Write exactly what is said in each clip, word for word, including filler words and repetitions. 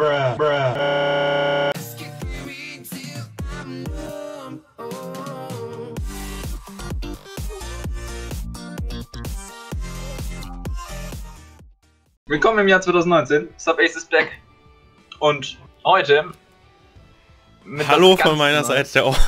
Bruh, bruh. Willkommen im Jahr zweitausendneunzehn. Subace ist back. Und heute mit Hallo von meiner Seite auch.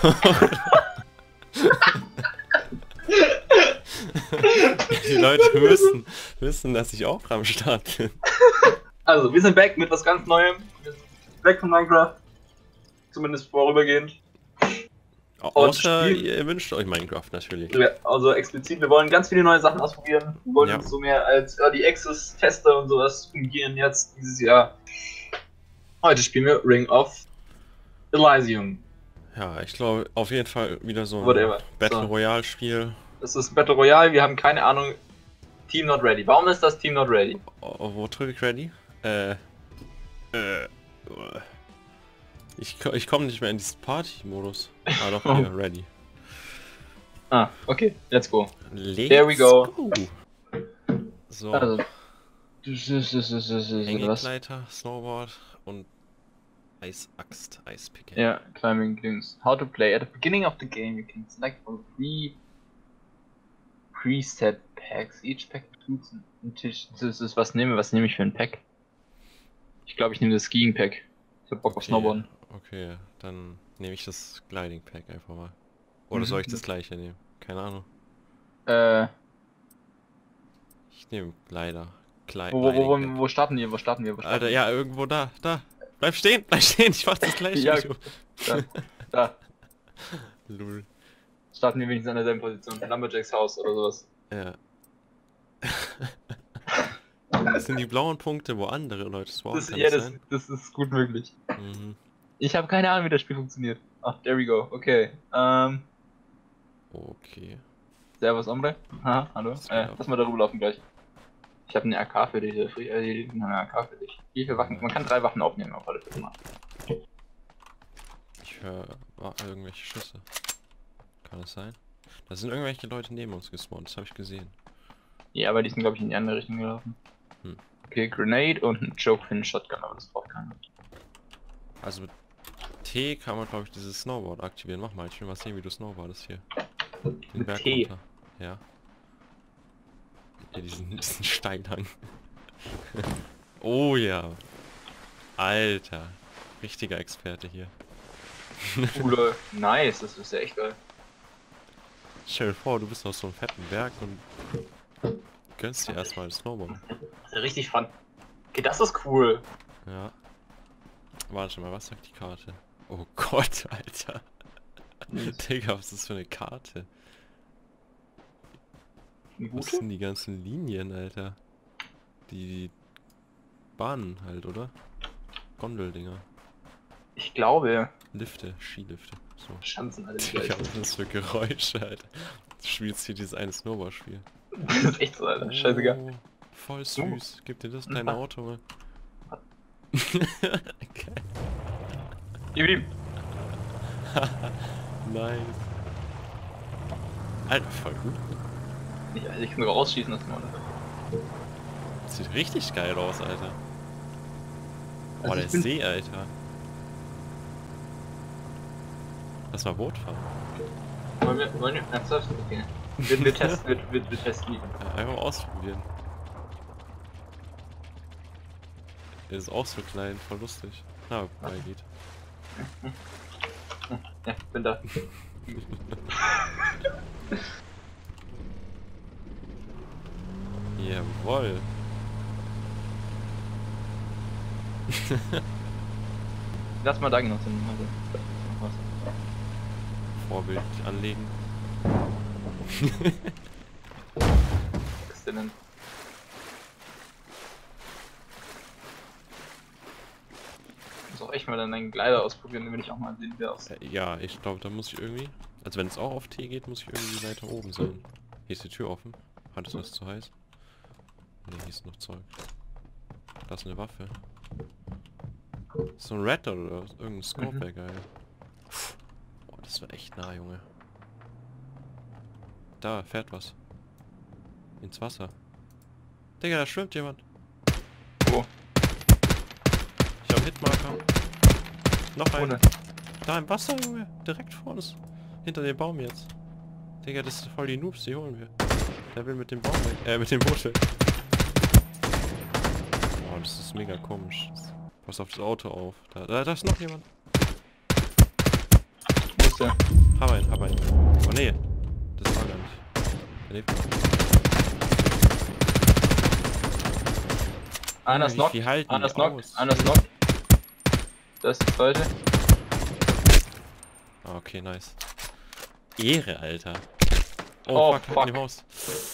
Die Leute müssen wissen, dass ich auch am Start bin. Also, wir sind back mit was ganz Neuem. Wir sind weg von Minecraft. Zumindest vorübergehend. Außer ihr wünscht euch Minecraft natürlich. Ja, also explizit, wir wollen ganz viele neue Sachen ausprobieren. Wir wollen Ja. uns so mehr als Early Access Tester und sowas fungieren jetzt dieses Jahr. Heute spielen wir Ring of Elysium. Ja, ich glaube auf jeden Fall wieder so ein Whatever. Battle So. Royale Spiel. Das ist Battle Royale, wir haben keine Ahnung. Team not ready. Warum ist das Team not ready? Oh, wo drücke ich ready? Äh. Äh. Ich, ich komme nicht mehr in diesen Party-Modus. Ah doch, hier, ready. Ah, okay, let's go. Let's There we go. go. So, Also. Was? Hängegleiter, Snowboard und Eisaxt, Eispicke. Ja, climbing things. How to play. At the beginning of the game, you can select from three preset packs. Each pack includes ein Tisch. Das ist, was nehme was nehme ich für ein Pack? Ich glaube, ich nehme das Skiing Pack. Ich hab Bock auf Okay, Snowboarden. Okay, dann nehme ich das Gliding Pack einfach mal. Oder Mhm. soll ich das gleiche nehmen? Keine Ahnung. Äh, Ich nehme Glider. Gli wo, wo, wo, Gliding Pack. wo starten wir? Wo starten wir? Wo starten Alter, wir? ja, irgendwo da, da. Bleib stehen, bleib stehen, ich mach das gleiche. Ja. Video. Da, da. Lul. Starten wir wenigstens an derselben Position. Lumberjacks Haus oder sowas. Ja. Das sind die blauen Punkte, wo andere Leute spawnen. Das, kann ja, das das, sein? das ist gut möglich. Mhm. Ich habe keine Ahnung, wie das Spiel funktioniert. Ach, there we go. Okay. Ähm, Okay. Servus, Ombre. Haha, hallo. Was geht Äh, ab? lass mal darüber laufen gleich. Ich habe eine A K für dich. Äh, Free- äh, eine A K für dich. Wie viele Waffen? Man kann drei Waffen aufnehmen auf alle Fälle mal. Ich höre irgendwelche Schüsse. Kann es sein? Da sind irgendwelche Leute neben uns gespawnt, das habe ich gesehen. Ja, aber die sind, glaube ich, in die andere Richtung gelaufen. Hm. Okay, Grenade und ein Choke-Pin Shotgun, aber das braucht keiner. Also mit T kann man, glaube ich, dieses Snowboard aktivieren. Mach mal, ich will mal sehen, wie du Snowboardest hier. Den Mit Berg T? runter. Ja. Ja, diesen, diesen Steinhang. Oh ja. Alter. Richtiger Experte hier. Coole. Nice, das ist ja echt geil. Stell dir vor, du bist auf so einem fetten Berg und gönnst dir erstmal das Snowboard. Das ist ja richtig fun. Okay, das ist cool. Ja. Warte mal, was sagt die Karte? Oh Gott, Alter. Digga, was ist das für eine Karte? Eine Was gute? sind die ganzen Linien, Alter? Die Bahnen halt, oder? Gondeldinger. Ich glaube. Lifte, Skilifte. So. Schanzen, alle Digga, was ist das für Geräusche, Alter? Du spielst hier dieses eine Snowboard-Spiel. Das ist echt so, Alter. Scheißegal. Oh, voll süß. Gib dir das dein Auto mal. Okay. Gib ihm. Nice. Alter, voll gut. Ich, ich kann sogar rausschießen, das mal. Sieht richtig geil aus, Alter. Boah, Also der ich bin- See, Alter. Lass mal Boot fahren. Wollen wir, wollen wir, ernsthaft? Okay. Wir, wir testen, wir, wir, wir testen die. Ja, einfach ausprobieren. Der ist auch so klein, voll lustig. Na, wobei geht. Ja, ich bin da. Jawoll. Lass mal da genau hin. Also, noch was. Vorbild anlegen. Exzellent. Ich muss auch echt mal dann einen Glider ausprobieren, damit ich auch mal sehen, wie der aussieht. Äh, ja, ich glaube, da muss ich irgendwie... Also wenn es auch auf T geht, muss ich irgendwie weiter oben sein. Hier ist die Tür offen. Hat es was zu heiß? Ne, hier ist noch Zeug. Da ist eine Waffe. So ein Red Dot oder irgendein Scope wäre geil. Boah, das war echt nah, Junge. Da fährt was. Ins Wasser. Digga, da schwimmt jemand. Wo? Ich hab Hitmarker. Noch ein. Ohne. Da im Wasser, Junge. Direkt vor uns. Hinter dem Baum jetzt. Digga, das ist voll die Noobs, die holen wir. Der will mit dem Baum weg. Äh, mit dem Boot weg. Oh, das ist mega komisch. Pass auf das Auto auf. Da, da, da ist noch jemand. Wo ist der? Hab einen, hab einen. Oh nee. Das war gar nicht. Der lebt noch. Einer ist Wie knock, viel halten einer die ist knock, aus? einer ist knock. Da ist die zweite. Ah, okay, nice. Ehre, Alter. Oh, Oh, fuck, fuck. in dem Haus.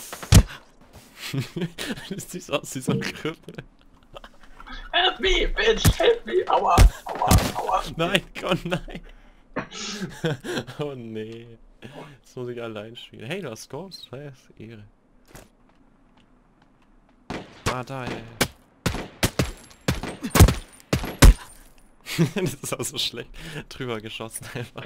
Das sieht aus wie so ein Krüppel. Help me, bitch, help me, aua, aua, aua. Nein, Gott, nein. Oh nee. Jetzt muss ich allein spielen. Hey, du hast Ghost. Hey, das ist Ehre. Ah, da, ey. Das ist auch so schlecht. Drüber geschossen einfach.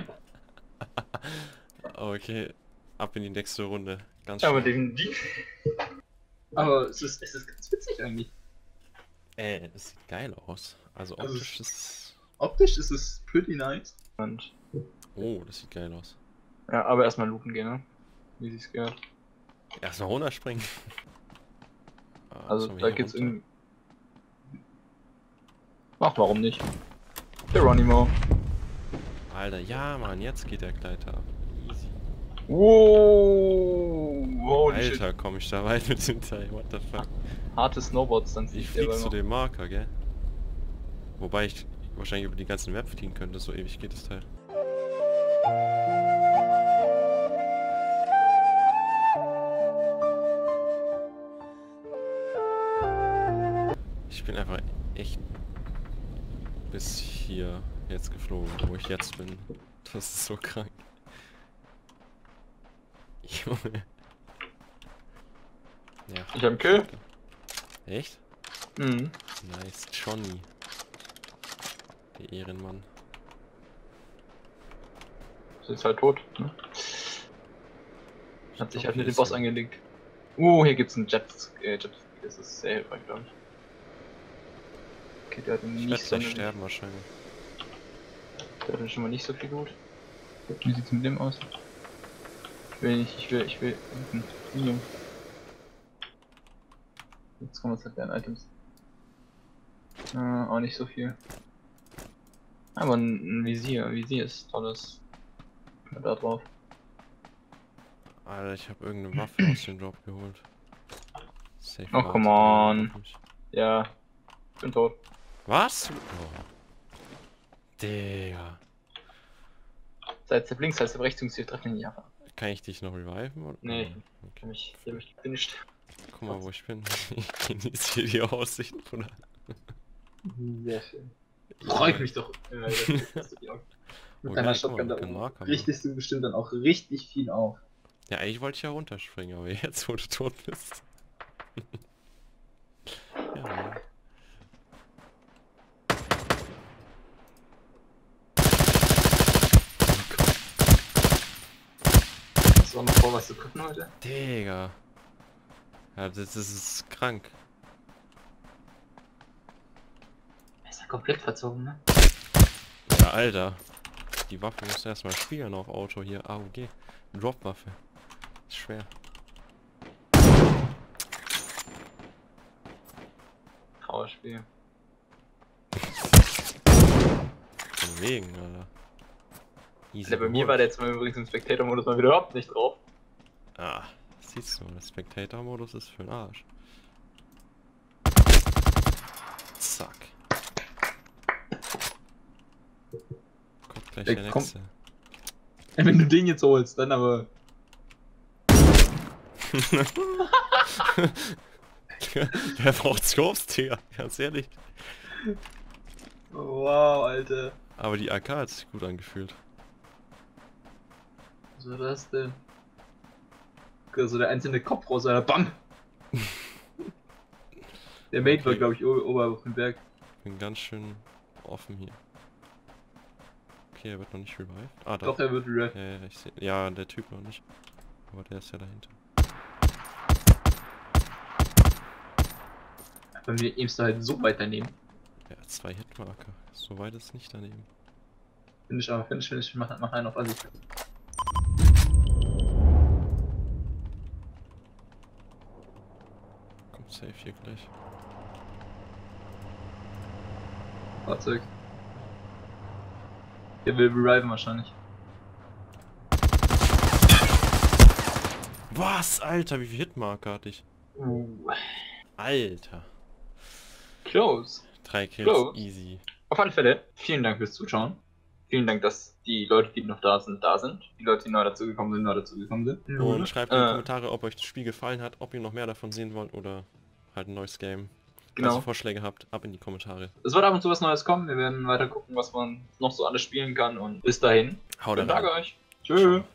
Okay. Ab in die nächste Runde. Ganz Ja, aber schnell. definitiv. Aber es ist, es ist ganz witzig eigentlich. Äh, es sieht geil aus. Also Also optisch ist... Optisch ist es pretty nice. Und Oh, das sieht geil aus. ja, aber erstmal looten gehen, ne? Wie sich's gehört. Erstmal runterspringen. Ah, Also sollen wir da hier geht's runter? irgendwie. Ach, warum nicht? Geronimo. Alter, ja Mann, jetzt geht der Gleiter ab. Easy. Wow, holy Alter, komm ich da weit mit dem Teil, what the fuck. shit. Harte Snowboards, dann Ich fliegt flieg der zu noch. dem Marker, gell? Wobei ich wahrscheinlich über die ganzen Map fliegen könnte, so ewig geht das Teil. Ich bin einfach echt bis hier jetzt geflogen, wo ich jetzt bin. Das ist so krank. Junge. Ja. Ich hab einen Kill. Echt? Mhm. Nice. Johnny. Der Ehrenmann. Ist jetzt halt tot, ne? Hat sich glaub, halt hier mit dem ist Boss so- angelegt. Uh, hier gibt's einen Jet. Äh, Jet. Das ist sehr hilfreich, glaube ich. Okay, der hat Ich nicht werde so gleich sterben wahrscheinlich. Der hat schon mal nicht so viel gut. Wie sieht's mit dem aus? Ich will nicht, ich will, ich will. Hm, hm. Jetzt kommen wir zu den Items. Äh, auch nicht so viel. Aber ein, ein Visier, Visier ist tolles. Ja, da drauf. Alter, ich habe irgendeine Waffe aus dem Drop geholt. Safe Oh, wartet come irgendjemand on. auf mich. Ja, bin tot. Was? Oh. Digga. Seit links, als rechts, Jungs, wir treffen ihn nicht ab. Kann ich dich noch reviven? Oder? Nee, Oh, Ich okay. hab mich, ich hab mich gefinisht. Guck mal, wo ich bin. Ich genieße hier die Aussicht, Bruder. Sehr schön. Freut mich doch. Äh, dass du- dass du die auch- Oh, Mit geil, deiner guck mal, Shotgun da wir können oben Marker richtest du bestimmt dann auch richtig viel auf. Ja, eigentlich wollte ich ja runterspringen, aber jetzt, wo du tot bist. Ja, Mann. Hast du auch noch vor, was zu gucken heute? Digga. Ja, das, das ist krank. Ist ja komplett verzogen, ne? Ja, Alter. Die Waffe muss erstmal spielen auf Auto hier. A U G. Drop-Waffe. Ist schwer. Trauerspiel. Von wegen, Alter. Easy Alter, bei mir geholt. war der jetzt mal übrigens im Spectator-Modus mal wieder überhaupt nicht drauf. Ah, siehst du, der Spectator-Modus ist für den Arsch. Zack. Kommt gleich Ey, der komm. nächste. Wenn du den jetzt holst, dann aber. Wer braucht Scopes, Digga? Ganz ehrlich. Wow, Alter. Aber die A K hat sich gut angefühlt. Was war das denn? Also der einzelne Kopf raus, Alter. Bam! Der Mate war, Okay. glaube ich, o- ober auf dem Berg. Bin ganz schön offen hier. Okay, er wird noch nicht revived. Ah, Doch, doch. er wird revived. Ja, ja, ich seh. Ja, der Typ noch nicht. Aber der ist ja dahinter. Bei mir aimst du halt so weit daneben. Ja, zwei Hitmarker. So weit ist nicht daneben. Finde ich aber, finde ich, finde ich, mach, mach einen auf Assi. Kommt safe hier gleich. Fahrzeug. Der will reviven wahrscheinlich. Was, Alter, wie viel Hitmarker hatte ich? Uh. Alter. Close. Drei Kills, Close. easy. Auf alle Fälle, vielen Dank fürs Zuschauen. Vielen Dank, dass die Leute, die noch da sind, da sind. Die Leute, die neu dazugekommen sind, neu dazugekommen sind. Und schreibt in die Äh, Kommentare, ob euch das Spiel gefallen hat, ob ihr noch mehr davon sehen wollt oder halt ein neues Game. Genau. Falls ihr Vorschläge habt, ab in die Kommentare. Es wird ab und zu was Neues kommen. Wir werden weiter gucken, was man noch so alles spielen kann. Und bis dahin, Haut schönen rein. Tag euch. Tschüss.